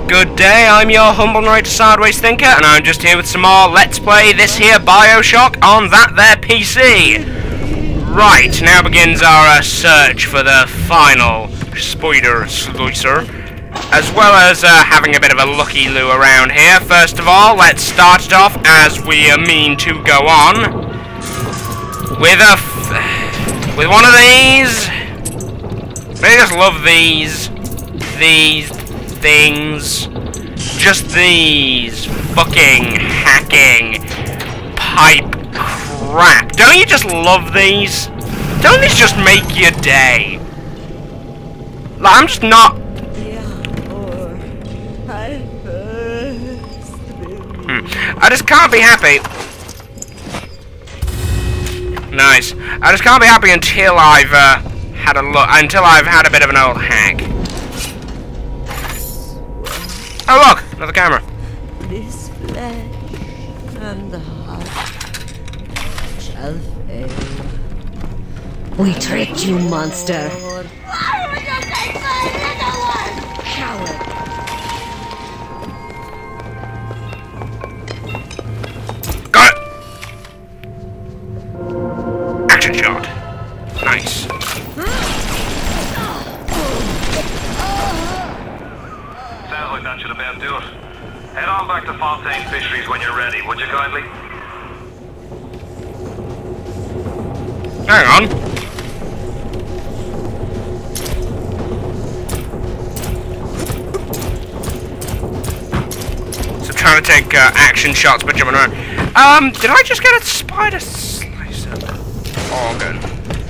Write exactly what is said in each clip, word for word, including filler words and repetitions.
Good day, I'm your humble narrator Sideways Thinker, and I'm just here with some more Let's Play this here Bioshock on that there P C. Right, now begins our uh, search for the final spider slicer, as well as uh, having a bit of a looky-loo around here. First of all, let's start it off as we uh, mean to go on with a f with one of these. I just love these these things. Just these fucking hacking pipe crap. Don't you just love these? Don't these just make your day? Like, I'm just not. Hmm. I just can't be happy. Nice. I just can't be happy until I've uh, had a look. Until I've had a bit of an old hack. Oh look, another camera. This flesh and the heart shall fail. We tricked you, monster. Why would you take my little one? Coward. Got it. Action shot. Nice. That should about do it. Head on back to Fontaine Fisheries when you're ready, would you kindly? Hang on. So I'm trying to take uh, action shots by jumping around. Um, did I just get a spider slicer organ?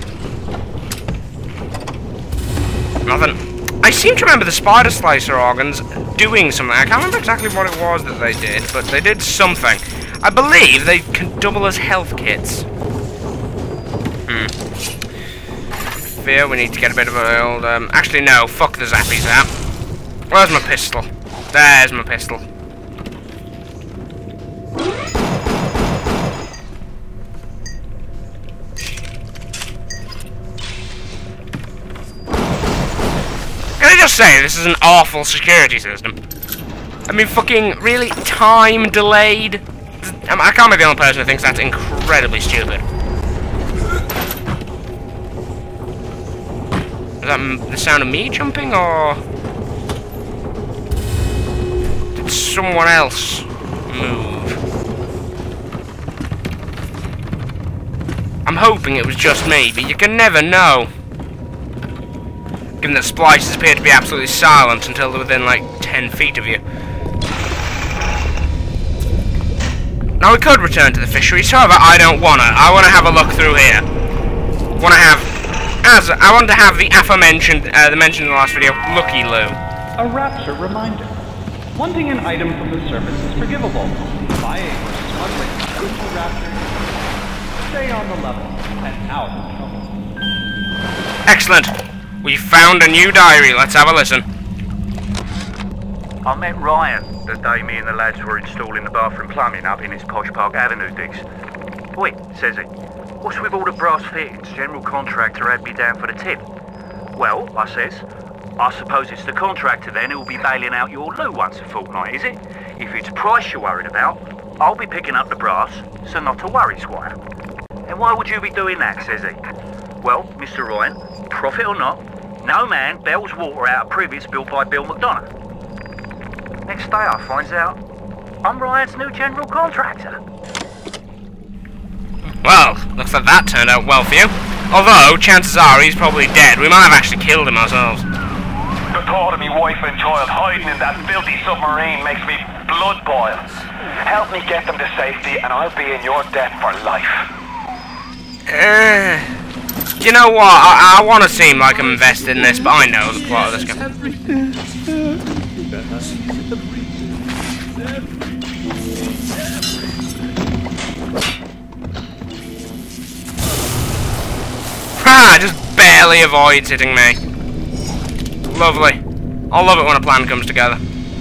Nothing. I seem to remember the spider slicer organs doing something. I can't remember exactly what it was that they did, but they did something. I believe they can double as health kits. Hmm. Fear we need to get a bit of an old... Um, actually, no. Fuck the zappies out. Where's my pistol? There's my pistol. Can I just say, this is an awful security system. I mean, fucking, really? Time delayed? I can't be the only person who thinks that's incredibly stupid. Is that the sound of me jumping, or did someone else move? I'm hoping it was just me, but you can never know. Given that splices appear to be absolutely silent until they're within like ten feet of you. Now we could return to the fisheries, however I don't wanna. I wanna have a look through here. Wanna have, as I want to have the aforementioned, uh, the mentioned in the last video, looky loo. A rapture reminder: wanting an item from the surface is forgivable. Buying or smuggling goods to rapture. Stay on the level and out of trouble. Excellent. We found a new diary. Let's have a listen. I met Ryan the day me and the lads were installing the bathroom plumbing up in his Posh Park Avenue digs. Wait, says he, what's with all the brass fittings? General contractor had me down for the tip. Well, I says, I suppose it's the contractor then who'll be bailing out your loo once a fortnight, is it? If it's price you're worried about, I'll be picking up the brass, so not to worry, Squire. And why would you be doing that, says he? Well, Mister Ryan, profit or not, no man bails water out of privies built by Bill McDonough. Next day I finds out I'm Ryan's new general contractor. Well, looks like that turned out well for you. Although, chances are he's probably dead. We might have actually killed him ourselves. The thought of me wife and child hiding in that filthy submarine makes me blood boil. Help me get them to safety and I'll be in your debt for life. Uh... You know what? I, I want to seem like I'm invested in this, but I know the plot of this game. Ha! Just barely avoids hitting me. Lovely. I love it when a plan comes together.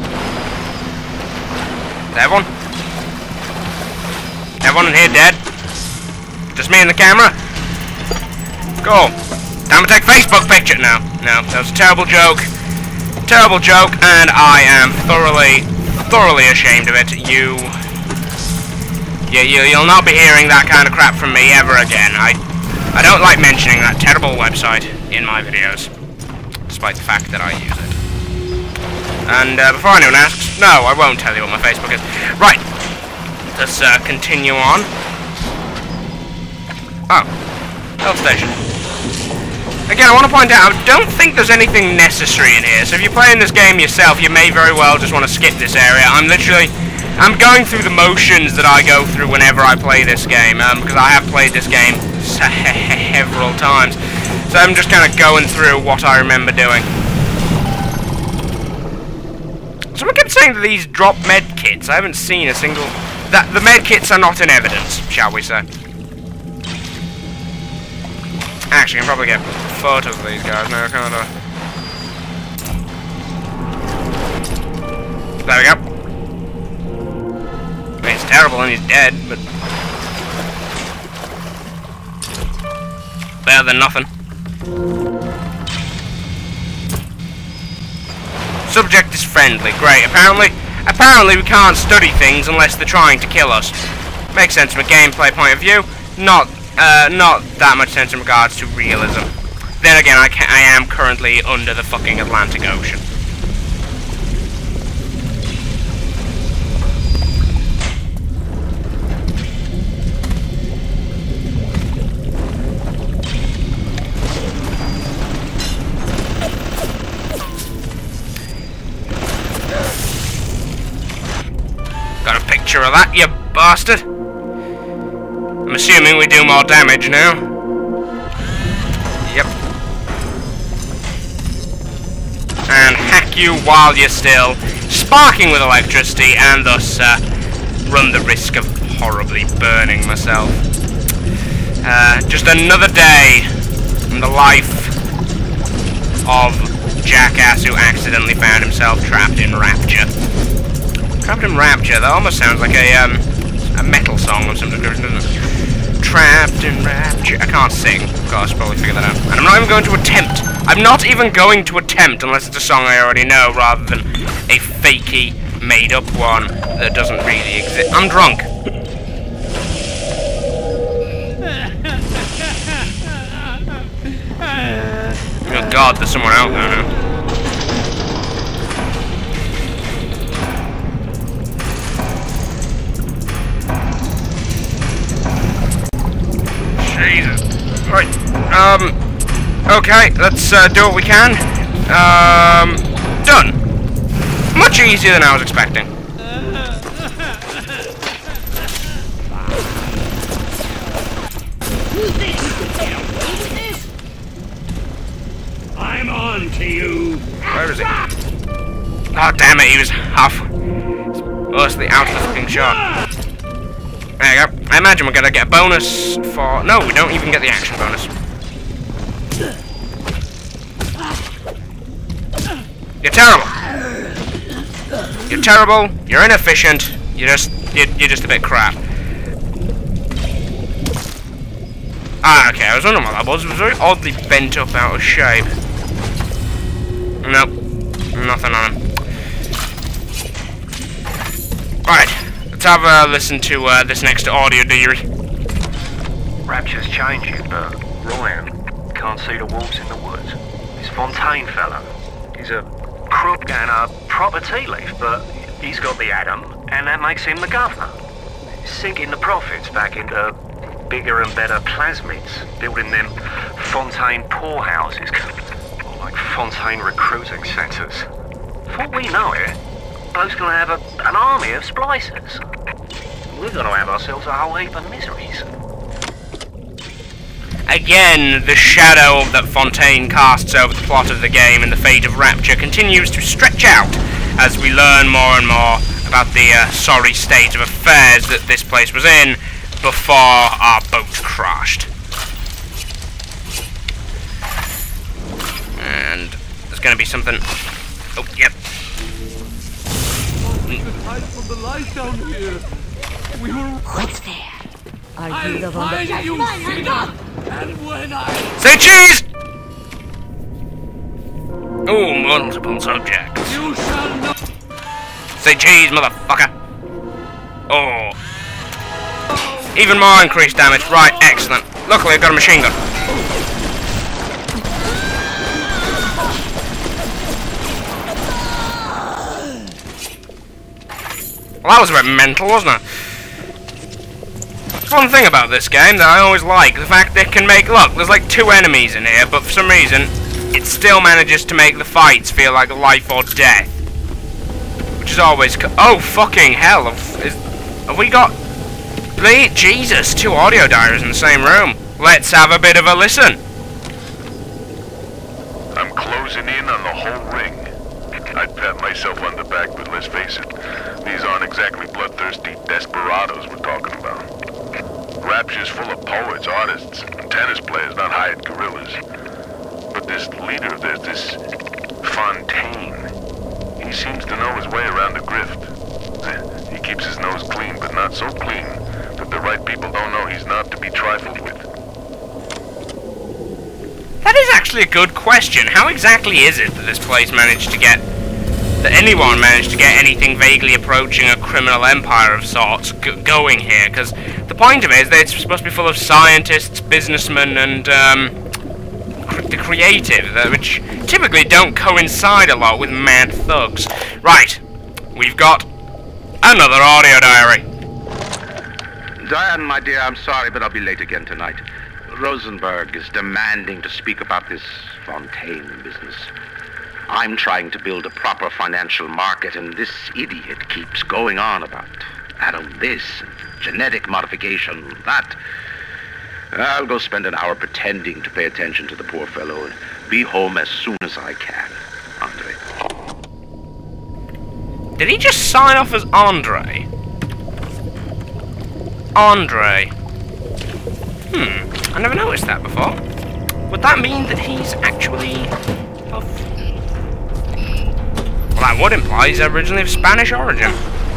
Is everyone? Everyone in here dead? Just me and the camera? Cool. Time to take Facebook picture. No, no, that was a terrible joke. Terrible joke, and I am thoroughly, thoroughly ashamed of it. You, you, you, you'll not be hearing that kind of crap from me ever again. I, I don't like mentioning that terrible website in my videos, despite the fact that I use it. And uh, before anyone asks, no, I won't tell you what my Facebook is. Right, let's uh, continue on. Oh, health station. Again, I want to point out, I don't think there's anything necessary in here, so if you're playing this game yourself, you may very well just want to skip this area. I'm literally, I'm going through the motions that I go through whenever I play this game, um, because I have played this game several times, so I'm just kind of going through what I remember doing. Someone kept saying that these drop med kits. I haven't seen a single, that the med kits are not in evidence, shall we say. Actually, I can probably get photos of these guys now, can't I? There we go. I mean, it's terrible and he's dead, but better than nothing. Subject is friendly. Great. Apparently, apparently we can't study things unless they're trying to kill us. Makes sense from a gameplay point of view. Not. Uh, not that much sense in regards to realism. Then again, I, can I am currently under the fucking Atlantic Ocean. Got a picture of that, you bastard. I'm assuming we do more damage now. Yep. And hack you while you're still sparking with electricity, and thus uh, run the risk of horribly burning myself. Uh, just another day in the life of jackass who accidentally found himself trapped in Rapture. Trapped in Rapture, that almost sounds like a um, a metal song of some description, doesn't it? Trapped in Rapture. I can't sing. Of course, probably figure that out. And I'm not even going to attempt. I'm not even going to attempt unless it's a song I already know, rather than a fakey, made-up one that doesn't really exist. I'm drunk. Oh God, there's someone out there now. Jesus. Right. Um. Okay, let's uh, do what we can. Um. Done. Much easier than I was expecting. I'm on to you. Where is he? Oh damn it! He was half. Mostly out of the fucking shot. There you go. I imagine we're gonna get a bonus for... No, we don't even get the action bonus. You're terrible. You're terrible. You're inefficient. You're just... You're, you're just a bit crap. Ah, okay. I was wondering what that was. It was very oddly bent up out of shape. Nope. Nothing on him. Right. Let's have a listen to uh, this next audio diary. Rapture's changing, but Ryan can't see the wolves in the woods. This Fontaine fella, he's a crook and a proper tea leaf, but he's got the atom, and that makes him the governor. Sinking the profits back into bigger and better plasmids, building them Fontaine poorhouses, or like Fontaine recruiting centres. Before we know it, bloke's gonna have a, an army of splicers. We're gonna have ourselves a whole heap of miseries. Again, the shadow that Fontaine casts over the plot of the game and the fate of Rapture continues to stretch out as we learn more and more about the uh, sorry state of affairs that this place was in before our boat crashed. And there's going to be something... Oh, yep. From the light down here. We were... What's there? Are I'll you the one find that... you, Cena! And when I... Say cheese! Ooh, multiple subjects. You shall not. Say cheese, motherfucker. Oh. Even more increased damage. Right, excellent. Luckily, I've got a machine gun. Well, that was a bit mental, wasn't it? There's one thing about this game that I always like. The fact that it can make... Look, there's like two enemies in here, but for some reason, it still manages to make the fights feel like life or death. Which is always... Co oh, fucking hell. Have, is, have we got... Bleed, Jesus, two audio diaries in the same room. Let's have a bit of a listen. I'm closing in on the whole ring. I'd pat myself on the back, but let's face it, these aren't exactly bloodthirsty desperados we're talking about. Rapture's full of poets, artists, and tennis players, not hired guerrillas. But this leader of theirs, this Fontaine, he seems to know his way around the grift. He keeps his nose clean, but not so clean that the right people don't know he's not to be trifled with. That is actually a good question. How exactly is it that this place managed to get... that anyone managed to get anything vaguely approaching a criminal empire of sorts g going here? Because the point of it is that it's supposed to be full of scientists, businessmen, and, um... Cr the creative, uh, which typically don't coincide a lot with mad thugs. Right. We've got another audio diary. Diane, my dear, I'm sorry, but I'll be late again tonight. Rosenberg is demanding to speak about this Fontaine business. I'm trying to build a proper financial market, and this idiot keeps going on about atom this, genetic modification, that. I'll go spend an hour pretending to pay attention to the poor fellow and be home as soon as I can. Andre. Did he just sign off as Andre? Andre. Hmm. I never noticed that before. Would that mean that he's actually of... Well, that would imply he's originally of Spanish origin.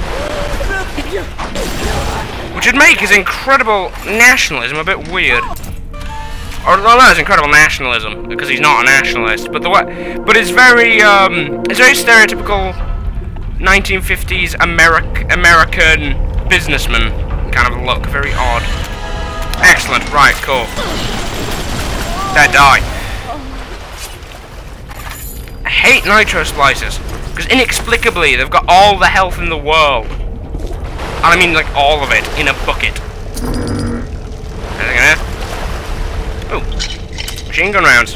Which would make his incredible nationalism a bit weird. Or, well, no, his incredible nationalism, because he's not a nationalist. But the way, but it's very, um, it's very stereotypical nineteen fifties Ameri American businessman kind of look. Very odd. Excellent, right, cool. Dead, die. I hate nitro splicers, because inexplicably they've got all the health in the world. And I mean like all of it, in a bucket. Anything in here? Ooh, machine gun rounds.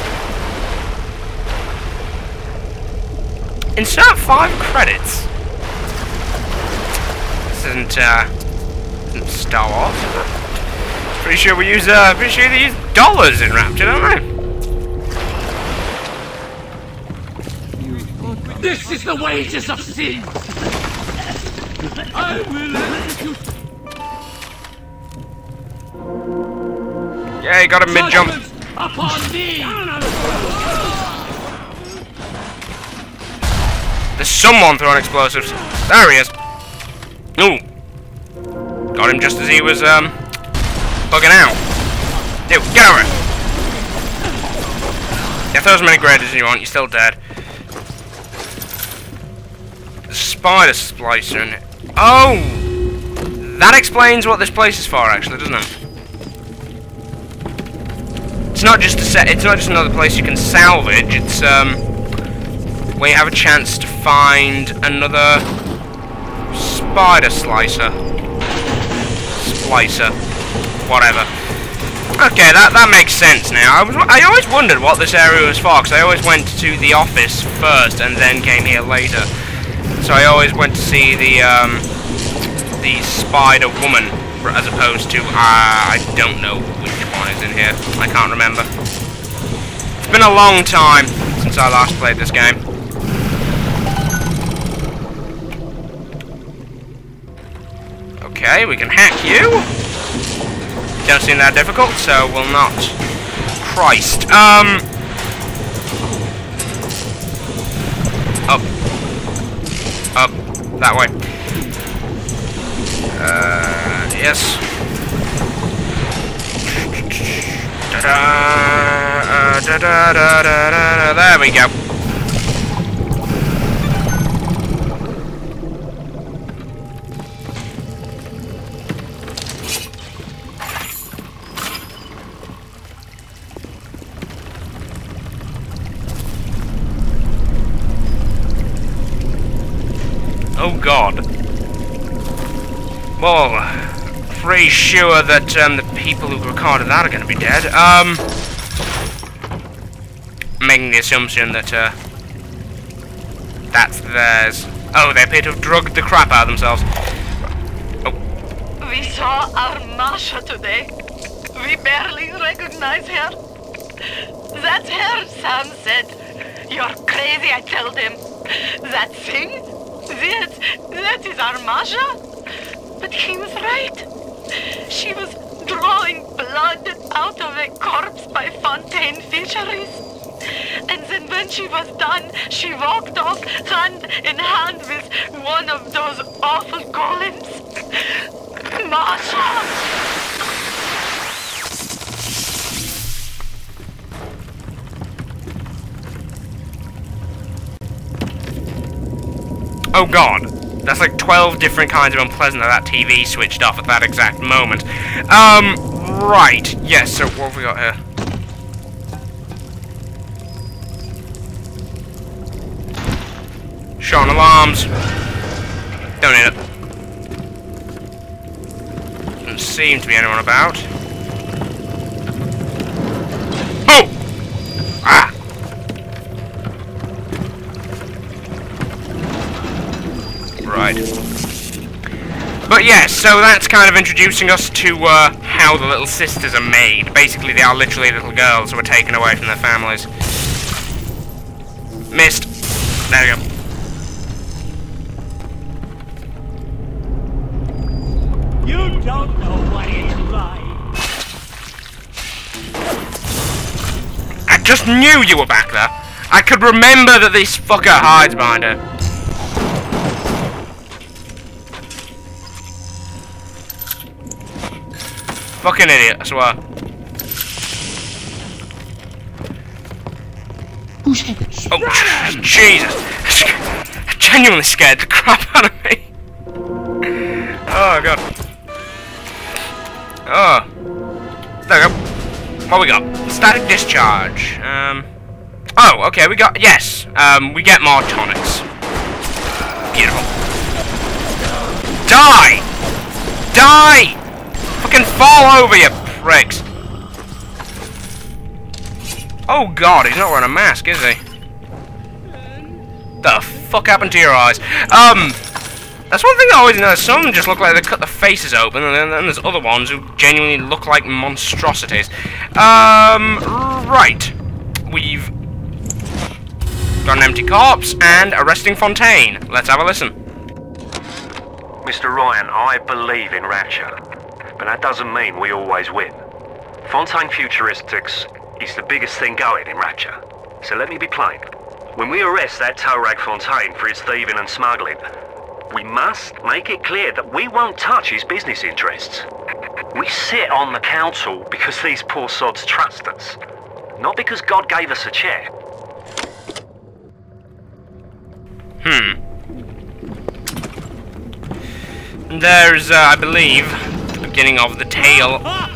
Insert five credits. This isn't, uh, isn't Star Wars, is it? Pretty sure we use, uh, pretty sure they use dollars in Rapture, don't we? This is the wages of sin. I will execute. Yeah, you got a mid-jump. Upon thee. There's someone throwing explosives. There he is. Ooh. Got him just as he was, um, bugging out. Dude, get over it. Yeah, throw as many grenades as you want, you're still dead. The spider splicer in it. Oh! That explains what this place is for, actually, doesn't it? It's not just a set. It's not just another place you can salvage. It's um, where you have a chance to find another spider slicer, splicer, whatever. Okay, that that makes sense now. I was I always wondered what this area was for, because I always went to the office first and then came here later. So I always went to see the um, the Spider Woman, as opposed to uh, I don't know which one is in here. I can't remember. It's been a long time since I last played this game. Okay, we can hack you. Don't seem that difficult, so we'll not. Christ. Um. Up. Up. That way. Uh, yes. Da -da, uh, da -da -da -da -da -da. There we go. Oh god. Well, pretty sure that um, the people who recorded that are going to be dead. Um, making the assumption that uh, that's theirs. Oh, they appear to have drugged the crap out of themselves. Oh. We saw our Masha today. We barely recognize her. That's her, Sam said. You're crazy, I told him. That thing? That, that is our Masha? But he was right. She was drawing blood out of a corpse by Fontaine Fisheries. And then when she was done, she walked off hand in hand with one of those awful golems. Masha! Oh god. That's like twelve different kinds of unpleasant that that T V switched off at that exact moment. Um, right. Yes, so what have we got here? Shot alarms. Don't need it. Doesn't seem to be anyone about. Oh! Ah! Right. But yes, so that's kind of introducing us to uh, how the little sisters are made. Basically, they are literally little girls who were taken away from their families. Missed. There we go. You don't know what it's like. I just knew you were back there. I could remember that this fucker hides behind her. Fucking idiot, I swear. Oh, Jesus. I genuinely scared the crap out of me. Oh, God. Oh. There we go. What we got? Static discharge. Um. Oh, okay, we got... Yes. Um, we get more tonics. Beautiful. Die! Die! Fucking fall over, you pricks! Oh god, he's not wearing a mask, is he? The fuck happened to your eyes? Um, that's one thing I always know. Some just look like they cut the faces open, and then, then there's other ones who genuinely look like monstrosities. Um, right. We've got an empty corpse and a resting Fontaine. Let's have a listen. Mister Ryan, I believe in Rapture. But that doesn't mean we always win. Fontaine Futuristics is the biggest thing going in Rapture. So let me be plain. When we arrest that tow rag Fontaine for his thieving and smuggling, we must make it clear that we won't touch his business interests. We sit on the council because these poor sods trust us, not because God gave us a chair. Hmm. There's, uh, I believe, beginning of the tale.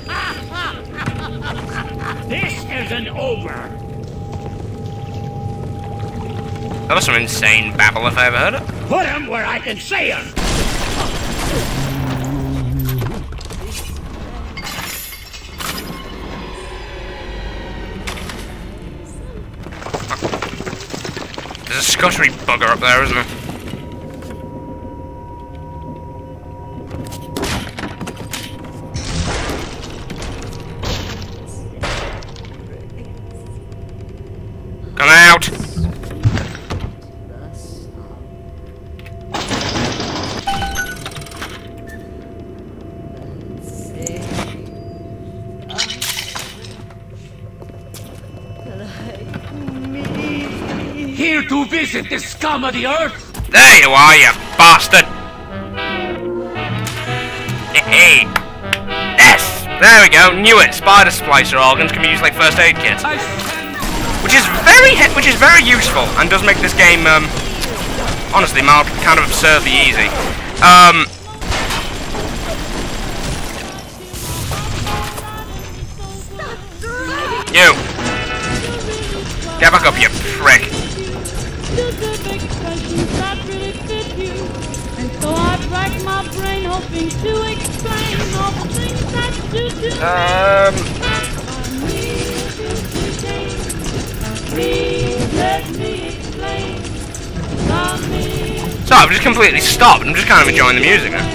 This isn't over. That was some insane babble if I ever heard it. Put him where I can see him. There's a scuttery bugger up there, isn't there? Come out! Here to visit the scum of the earth. There you are, you bastard! Hey! Yes! There we go, knew it! Spider splicer organs can be used like first aid kits. Which is very which is very useful and does make this game, um, honestly, mild, kind of absurdly easy. Um, you! Get back up, you prick! rack my brain hoping to explain all the things that you do. Um. Please let me explain. So I've just completely stopped. I'm just kind of enjoying the music now.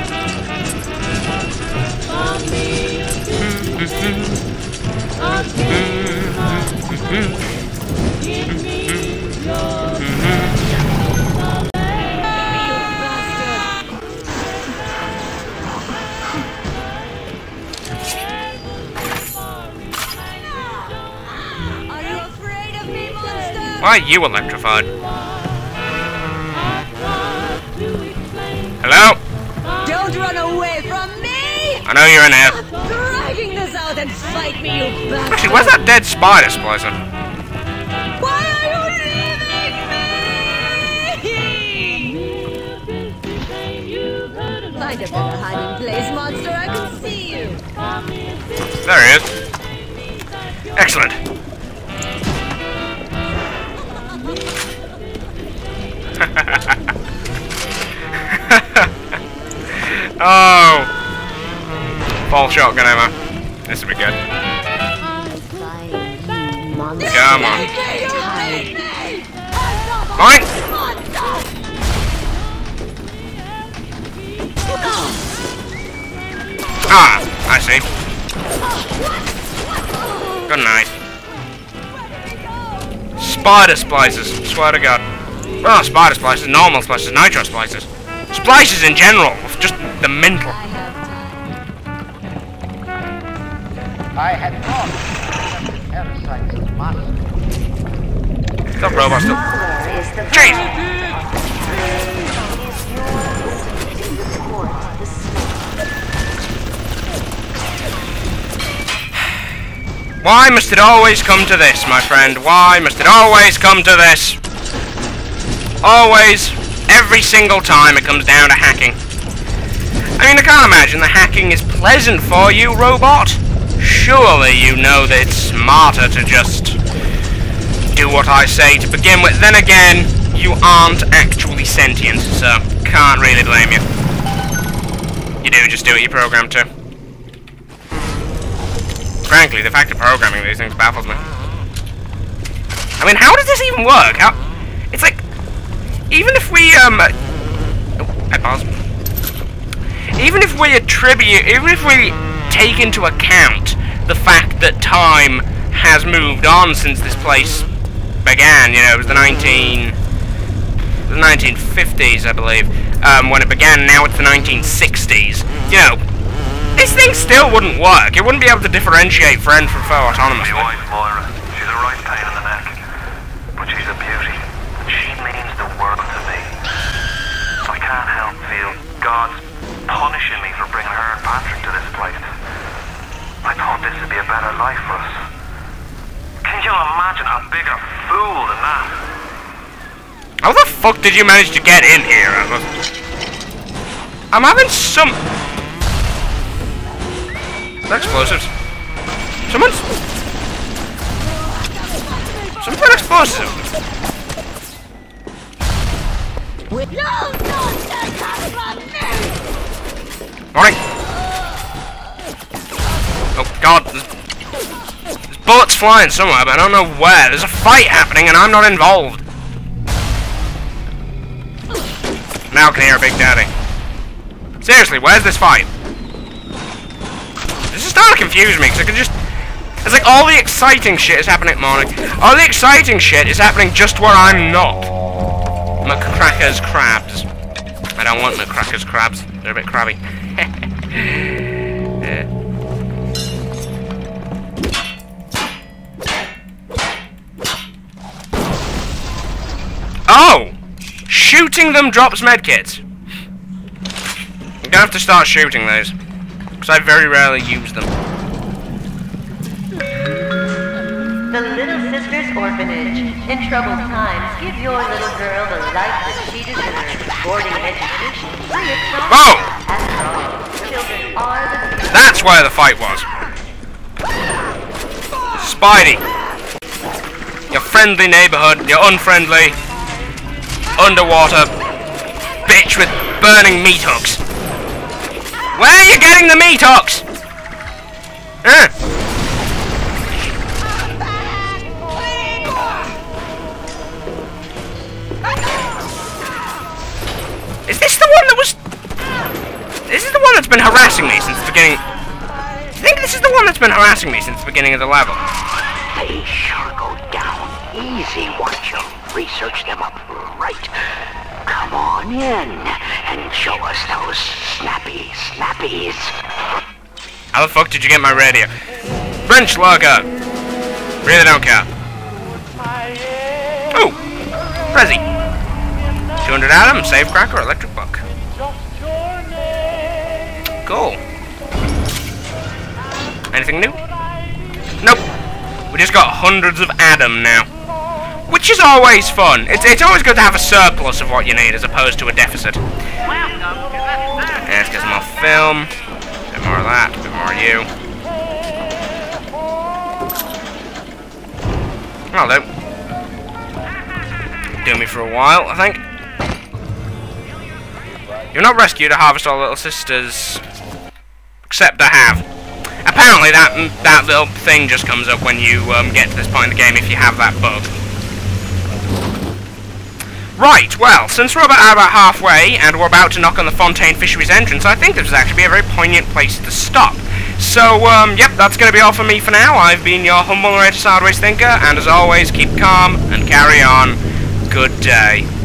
Are you afraid of me, monster? Why are you electrified? Hello? Don't run away from me! I know you're in here. Stop dragging this out and fight me, you bastard! Actually, where's that dead spider splicer? Why are you leaving me? Find a better hiding place, monster. I can see you. There he is. Excellent. Oh. Fall shotgun ammo. This will be good. Come on. Fine. Ah, I see. Good night. Spider splicers, swear to God. Well, spider splicers, normal splicers, nitro splicers. Splicers in general, just the mental. I had thought that parasites of monsters. Stop robot still. Jeez! Why must it always come to this, my friend? Why must it always come to this? Always, every single time it comes down to hacking. I mean, I can't imagine that hacking is pleasant for you, robot. Surely you know that it's smarter to just do what I say to begin with. Then again, you aren't actually sentient, so can't really blame you. You do just do what you're programmed to. Frankly, the fact of programming these things baffles me. I mean, how does this even work? How? It's like, even if we, um... Oh, I paused. Even if we attribute, even if we take into account the fact that time has moved on since this place began, you know, it was the nineteen... the nineteen fifties, I believe, um, when it began, now it's the nineteen sixties. You know, this thing still wouldn't work. It wouldn't be able to differentiate friend from foe autonomously. My wife, Moira, she's a right pain in the neck, but she's a beauty, and she means the world to me. I can't help feel God's punishing me for bringing her and Patrick to this place. I thought this would be a better life for us. Can you imagine a bigger fool than that? How the fuck did you manage to get in here, Atlas? I'm having some... explosives. Someone's... Someone put explosives. No, don't come from me! Morning. Oh god, there's, there's bullets flying somewhere, but I don't know where. There's a fight happening and I'm not involved. Now I can hear Big Daddy. Seriously, where's this fight? This is starting to confuse me, because I can just... It's like all the exciting shit is happening at morning. All the exciting shit is happening just where I'm not. McCracker's crabs. I don't want McCracker's crabs. They're a bit crabby. Yeah. Oh! Shooting them drops medkits. I'm gonna have to start shooting those, because I very rarely use them. The Little Sisters Orphanage. In troubled times, give your little girl the life that she deserves. Boarding and education, free of charge. Whoa! After all, children are the future. That's where the fight was. Spidey. Your friendly neighborhood, your unfriendly, underwater bitch with burning meat hooks. Where are you getting the meat hooks? Huh? Is this the one that was... This is the one that's been harassing me since the beginning... I think this is the one that's been harassing me since the beginning of the level. They sure go down easy once you research them up right. Come on in and show us those snappy snappies. How the fuck did you get my radio? French logo. Really don't care. Ooh, Prezi. two hundred Adam, save cracker, electric buck. Cool. Anything new? Nope. We just got hundreds of Adam now. Which is always fun. It's, it's always good to have a surplus of what you need as opposed to a deficit. Yeah, let's get some more film. A bit more of that, a bit more of you. That'll do. Do me for a while, I think. You're not rescued to harvest all little sisters. Except I have. Apparently that that little thing just comes up when you um, get to this point in the game if you have that bug. Right, well, since we're about, about halfway and we're about to knock on the Fontaine Fisheries entrance, I think this would actually be a very poignant place to stop. So, um, yep, that's going to be all for me for now. I've been your humble narrator, Sideways Thinker, and as always, keep calm and carry on. Good day.